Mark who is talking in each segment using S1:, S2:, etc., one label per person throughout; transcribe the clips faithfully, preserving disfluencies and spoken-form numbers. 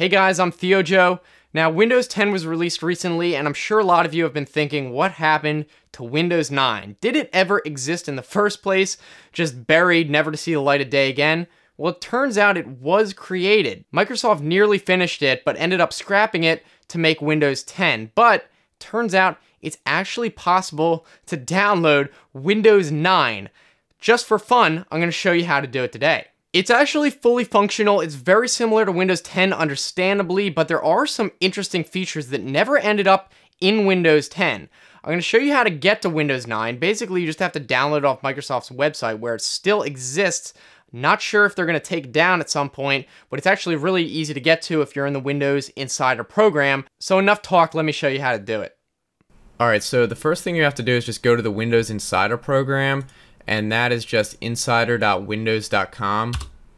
S1: Hey guys, I'm Theo Joe. Now, Windows ten was released recently, and I'm sure a lot of you have been thinking, what happened to Windows nine? Did it ever exist in the first place? Just buried, never to see the light of day again? Well, it turns out it was created. Microsoft nearly finished it, but ended up scrapping it to make Windows ten. But turns out it's actually possible to download Windows nine. Just for fun, I'm going to show you how to do it today. It's actually fully functional. It's very similar to Windows ten, understandably, but there are some interesting features that never ended up in Windows ten. I'm going to show you how to get to Windows nine. Basically, you just have to download it off Microsoft's website where it still exists. Not sure if they're going to take it down at some point, but it's actually really easy to get to if you're in the Windows Insider program. So enough talk, let me show you how to do it.
S2: Alright, so the first thing you have to do is just go to the Windows Insider program, and that is just insider dot windows dot com.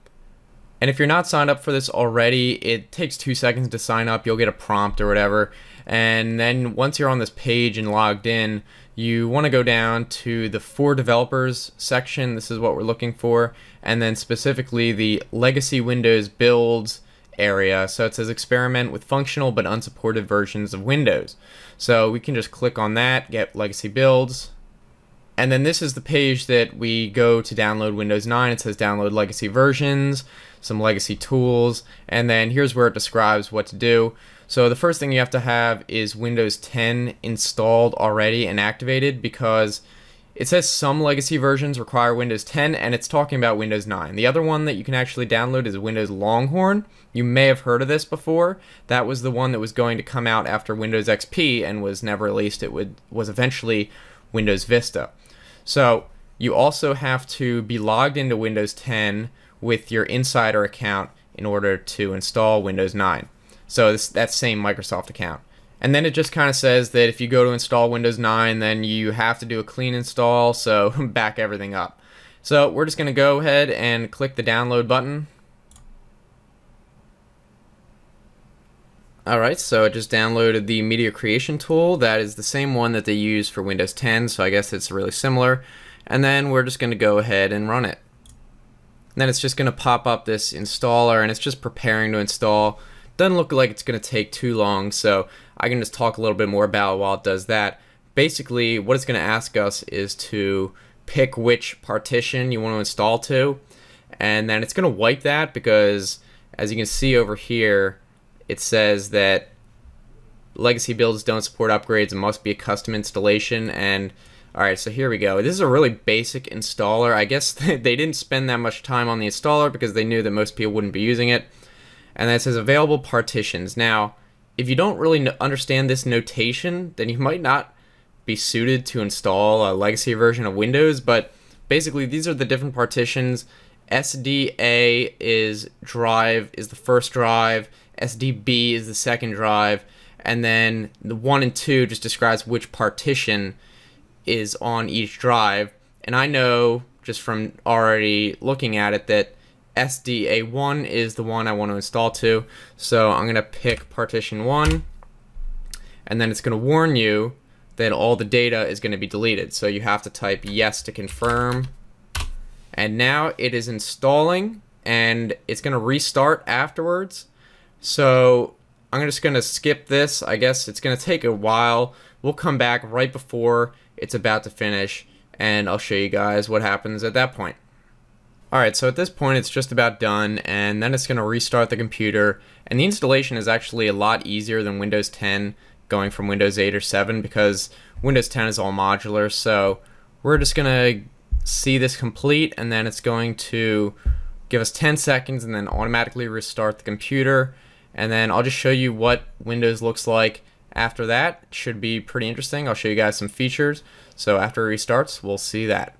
S2: And if you're not signed up for this already, it takes two seconds to sign up. You'll get a prompt or whatever. And then once you're on this page and logged in, you want to go down to the For Developers section. This is what we're looking for. And then specifically the Legacy Windows Builds area. So it says experiment with functional but unsupported versions of Windows. So we can just click on that, get Legacy Builds. And then this is the page that we go to download Windows nine. It says download legacy versions, some legacy tools, and then here's where it describes what to do. So the first thing you have to have is Windows ten installed already and activated, because it says some legacy versions require Windows ten, and it's talking about Windows nine. The other one that you can actually download is Windows Longhorn. You may have heard of this before. That was the one that was going to come out after Windows X P and was never released. It would was eventually Windows Vista. So you also have to be logged into Windows ten with your Insider account in order to install Windows nine. So this, that same Microsoft account. And then it just kind of says that if you go to install Windows nine, then you have to do a clean install, so back everything up. So we're just going to go ahead and click the download button. Alright, so it just downloaded the Media Creation tool. That is the same one that they use for Windows ten, so I guess it's really similar. And then we're just going to go ahead and run it. And then it's just going to pop up this installer, and it's just preparing to install. Doesn't look like it's going to take too long, so I can just talk a little bit more about it while it does that. Basically, what it's going to ask us is to pick which partition you want to install to, and then it's going to wipe that because, as you can see over here, it says that legacy builds don't support upgrades and must be a custom installation. And alright, so here we go. This is a really basic installer. I guess they didn't spend that much time on the installer because they knew that most people wouldn't be using it. And then it says available partitions. Now, if you don't really understand this notation, then you might not be suited to install a legacy version of Windows, but basically these are the different partitions. S D A is drive, is the first drive. S D B is the second drive, and then the one and two just describes which partition is on each drive. And I know just from already looking at it that S D A one is the one I want to install to, so I'm going to pick partition one, and then it's going to warn you that all the data is going to be deleted, so you have to type yes to confirm. And now it is installing, and it's going to restart afterwards. So I'm just going to skip this. I guess it's going to take a while. We'll come back right before it's about to finish, and I'll show you guys what happens at that point. Alright, so at this point it's just about done, and then it's going to restart the computer. And the installation is actually a lot easier than Windows ten going from Windows eight or seven, because Windows ten is all modular. So we're just going to see this complete, and then it's going to give us ten seconds and then automatically restart the computer. And then I'll just show you what Windows looks like after that. It should be pretty interesting. I'll show you guys some features. So after it restarts, we'll see that.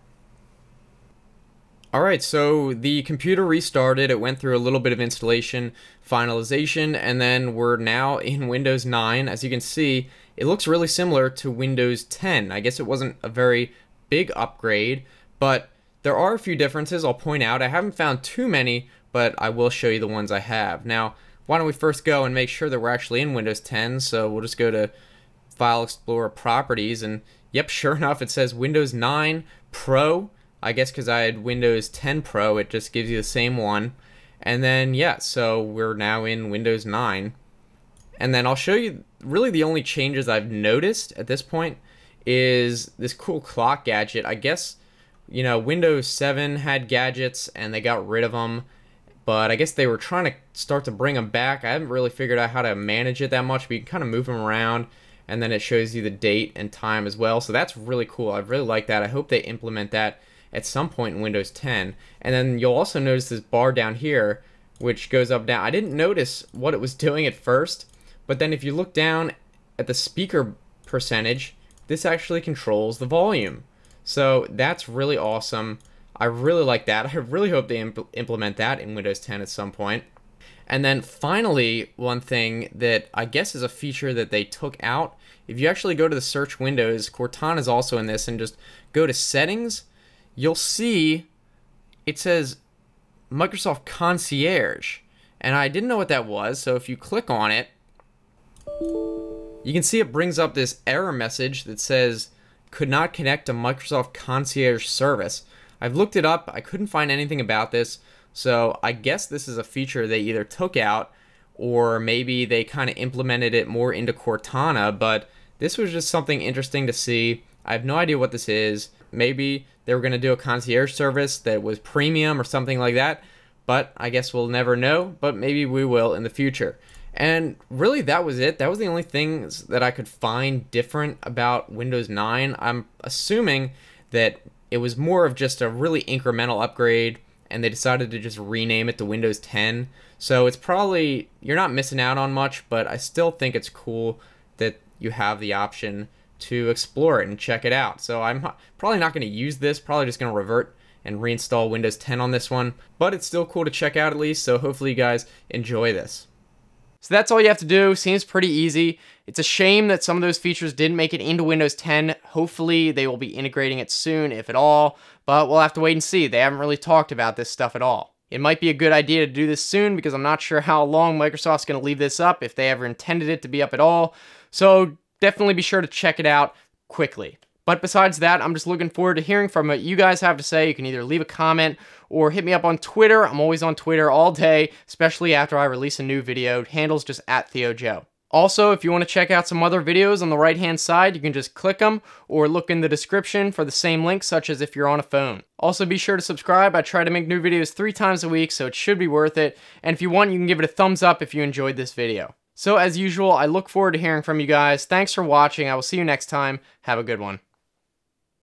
S2: Alright, so the computer restarted. It went through a little bit of installation, finalization, and then we're now in Windows nine. As you can see, it looks really similar to Windows ten. I guess it wasn't a very big upgrade, but there are a few differences I'll point out. I haven't found too many, but I will show you the ones I have. Now, why don't we first go and make sure that we're actually in Windows ten. So we'll just go to File Explorer Properties, and yep, sure enough, it says Windows nine Pro. I guess because I had Windows ten Pro, it just gives you the same one. And then, yeah, so we're now in Windows nine. And then I'll show you really the only changes I've noticed at this point is this cool clock gadget. I guess, you know, Windows seven had gadgets and they got rid of them. But I guess they were trying to start to bring them back. I haven't really figured out how to manage it that much, but you can kind of move them around, and then it shows you the date and time as well. So that's really cool. I really like that. I hope they implement that at some point in Windows ten. And then you'll also notice this bar down here, which goes up down. I didn't notice what it was doing at first, but then if you look down at the speaker percentage, this actually controls the volume. So that's really awesome. I really like that. I really hope they imp implement that in Windows ten at some point. And then finally, one thing that I guess is a feature that they took out, if you actually go to the search windows, Cortana is also in this, and just go to settings, you'll see it says Microsoft Concierge. And I didn't know what that was, so if you click on it, you can see it brings up this error message that says, could not connect to Microsoft Concierge service. I've looked it up, I couldn't find anything about this, so I guess this is a feature they either took out or maybe they kind of implemented it more into Cortana, but this was just something interesting to see. I have no idea what this is. Maybe they were going to do a concierge service that was premium or something like that, but I guess we'll never know, but maybe we will in the future. And really that was it. That was the only things that I could find different about Windows nine. I'm assuming that it was more of just a really incremental upgrade, and they decided to just rename it to Windows ten. So it's probably, you're not missing out on much, but I still think it's cool that you have the option to explore it and check it out. So I'm probably not going to use this, probably just going to revert and reinstall Windows ten on this one, but it's still cool to check out at least, so hopefully you guys enjoy this.
S1: So that's all you have to do. Seems pretty easy. It's a shame that some of those features didn't make it into Windows ten. Hopefully they will be integrating it soon, if at all, but we'll have to wait and see. They haven't really talked about this stuff at all. It might be a good idea to do this soon because I'm not sure how long Microsoft's going to leave this up, if they ever intended it to be up at all. So definitely be sure to check it out quickly. But besides that, I'm just looking forward to hearing from what you guys have to say. You can either leave a comment or hit me up on Twitter. I'm always on Twitter all day, especially after I release a new video. Handle's just at TheoJoe. Also, if you want to check out some other videos on the right-hand side, you can just click them or look in the description for the same link, such as if you're on a phone. Also, be sure to subscribe. I try to make new videos three times a week, so it should be worth it. And if you want, you can give it a thumbs up if you enjoyed this video. So, as usual, I look forward to hearing from you guys. Thanks for watching. I will see you next time. Have a good one.